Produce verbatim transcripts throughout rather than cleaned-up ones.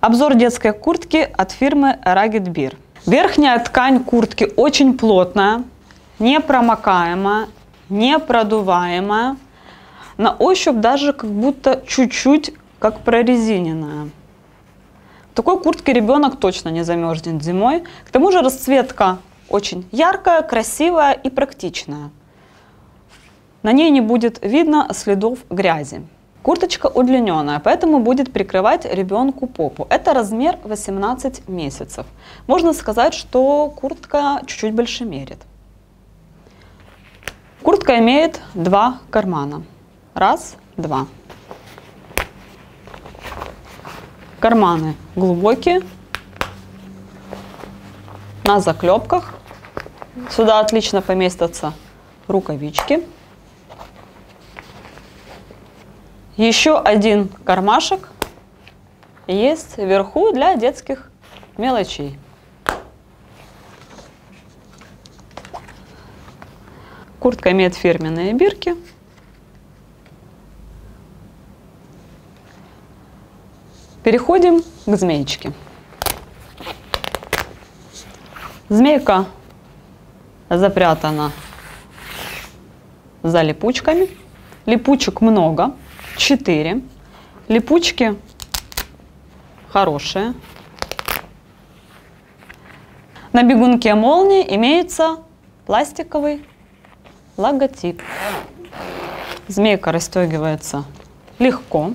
Обзор детской куртки от фирмы Ragged Bear. Верхняя ткань куртки очень плотная, непромокаемая, непродуваемая. На ощупь даже как будто чуть-чуть как прорезиненная. В такой куртке ребенок точно не замерзнет зимой. К тому же расцветка очень яркая, красивая и практичная. На ней не будет видно следов грязи. Курточка удлиненная, поэтому будет прикрывать ребенку попу. Это размер восемнадцать месяцев. Можно сказать, что куртка чуть-чуть больше мерит. Куртка имеет два кармана. Раз, два. Карманы глубокие, на заклепках. Сюда отлично поместятся рукавички. Еще один кармашек есть вверху для детских мелочей. Куртка имеет фирменные бирки. Переходим к змеечке. Змейка запрятана за липучками. Липучек много. четыре. Липучки хорошие. На бегунке молнии имеется пластиковый логотип. Змейка расстегивается легко.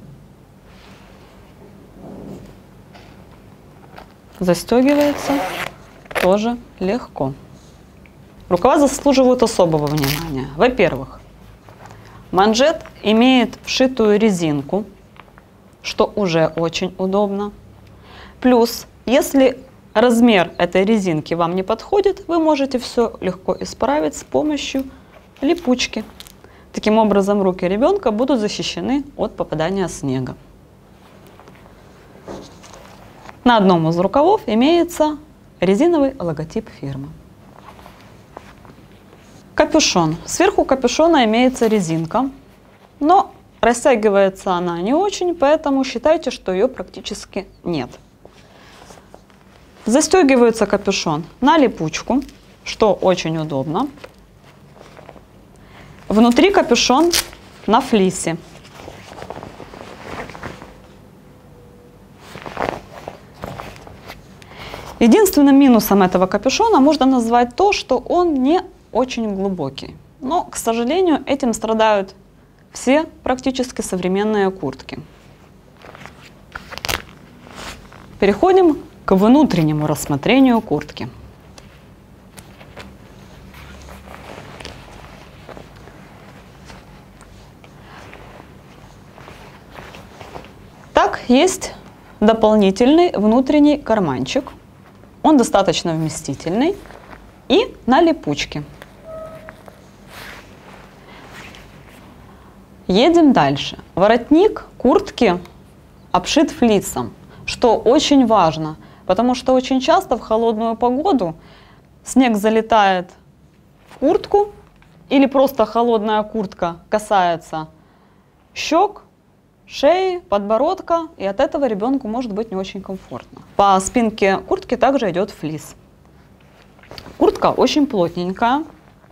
Застегивается тоже легко. Рукава заслуживают особого внимания. Во-первых, манжет имеет вшитую резинку, что уже очень удобно. Плюс, если размер этой резинки вам не подходит, вы можете все легко исправить с помощью липучки. Таким образом, руки ребенка будут защищены от попадания снега. На одном из рукавов имеется резиновый логотип фирмы. Капюшон. Сверху капюшона имеется резинка, но растягивается она не очень, поэтому считайте, что ее практически нет. Застегивается капюшон на липучку, что очень удобно. Внутри капюшон на флисе. Единственным минусом этого капюшона можно назвать то, что он не очень глубокий. Но, к сожалению, этим страдают все практически современные куртки. Переходим к внутреннему рассмотрению куртки. Так, есть дополнительный внутренний карманчик. Он достаточно вместительный и на липучке. Едем дальше. Воротник куртки обшит флисом, что очень важно, потому что очень часто в холодную погоду снег залетает в куртку или просто холодная куртка касается щек, шеи, подбородка, и от этого ребенку может быть не очень комфортно. По спинке куртки также идет флис. Куртка очень плотненькая.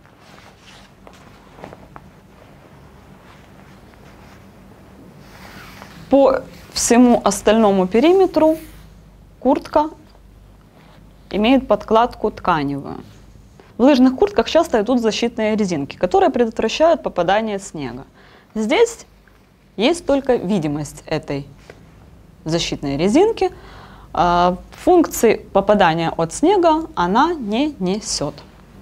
По всему остальному периметру куртка имеет подкладку тканевую. В лыжных куртках часто идут защитные резинки, которые предотвращают попадание снега. Здесь есть только видимость этой защитной резинки. Функции попадания от снега она не несет.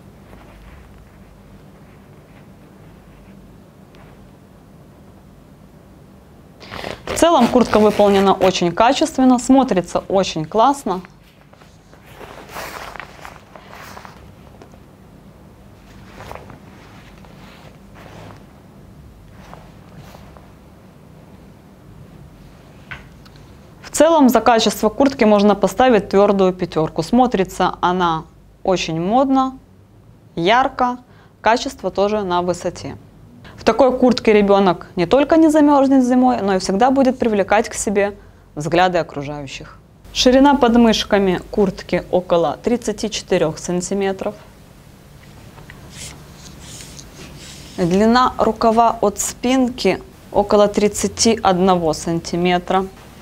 В целом куртка выполнена очень качественно, смотрится очень классно. В целом за качество куртки можно поставить твердую пятерку. Смотрится она очень модно, ярко, качество тоже на высоте. В такой куртке ребенок не только не замерзнет зимой, но и всегда будет привлекать к себе взгляды окружающих. Ширина под мышками куртки около тридцати четырёх сантиметров. Длина рукава от спинки около тридцати одного сантиметра.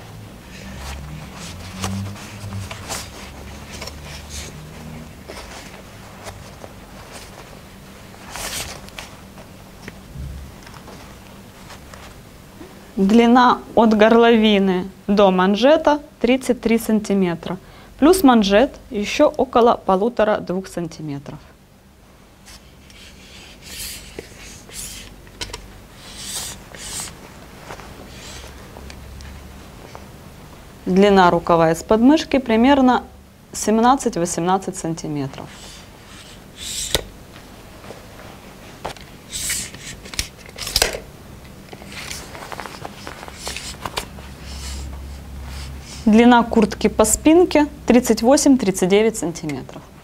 Длина от горловины до манжета тридцать три сантиметра. Плюс манжет еще около полутора-двух сантиметров. Длина рукава из подмышки примерно семнадцать-восемнадцать сантиметров. Длина куртки по спинке тридцать восемь-тридцать девять сантиметров.